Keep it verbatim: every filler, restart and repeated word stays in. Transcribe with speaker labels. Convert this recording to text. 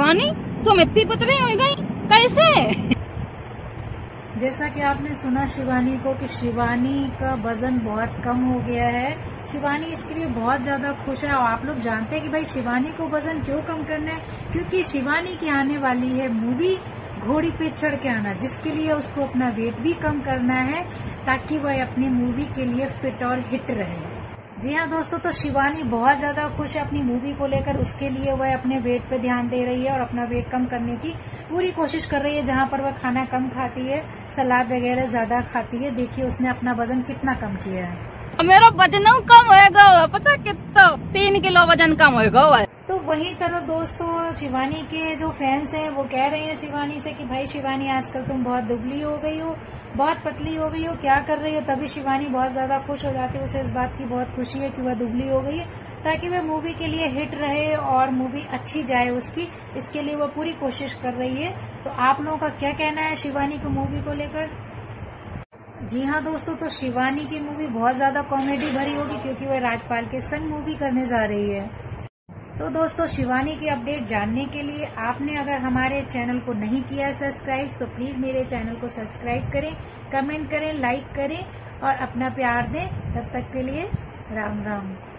Speaker 1: शिवानी तुम इतनी पतली हो गई कैसे?
Speaker 2: जैसा कि आपने सुना शिवानी को कि शिवानी का वजन बहुत कम हो गया है। शिवानी इसके लिए बहुत ज्यादा खुश है। और आप लोग जानते हैं कि भाई शिवानी को वजन क्यों कम करना है, क्योंकि शिवानी की आने वाली है मूवी घोड़ी पे चढ़ के आना, जिसके लिए उसको अपना वेट भी कम करना है ताकि वह अपनी मूवी के लिए फिट और हिट रहे। जी हाँ दोस्तों, तो शिवानी बहुत ज्यादा खुश है अपनी मूवी को लेकर। उसके लिए वह अपने वेट पे ध्यान दे रही है और अपना वेट कम करने की पूरी कोशिश कर रही है। जहाँ पर वह खाना कम खाती है, सलाद वगैरह ज्यादा खाती है। देखिए उसने अपना वजन कितना कम किया है।
Speaker 1: मेरा वजन कम होएगा, पता कितना, तीन किलो वजन कम होएगा।
Speaker 2: तो वही तरह दोस्तों शिवानी के जो फैंस हैं वो कह रहे हैं शिवानी से कि भाई शिवानी आजकल तुम बहुत दुबली हो गई हो, बहुत पतली हो गई हो, क्या कर रही हो। तभी शिवानी बहुत ज्यादा खुश हो जाती है। उसे इस बात की बहुत खुशी है कि वह दुबली हो गई है ताकि वह मूवी के लिए हिट रहे और मूवी अच्छी जाए उसकी। इसके लिए वह पूरी कोशिश कर रही है। तो आप लोगों का क्या कहना है शिवानी को मूवी को लेकर? जी हाँ दोस्तों, तो शिवानी की मूवी बहुत ज्यादा कॉमेडी भरी होगी क्योंकि वह राजपाल के संग मूवी करने जा रही है। तो दोस्तों शिवानी की अपडेट जानने के लिए आपने अगर हमारे चैनल को नहीं किया है सब्सक्राइब, तो प्लीज मेरे चैनल को सब्सक्राइब करें, कमेंट करें, लाइक करें और अपना प्यार दें। तब तक के लिए राम राम।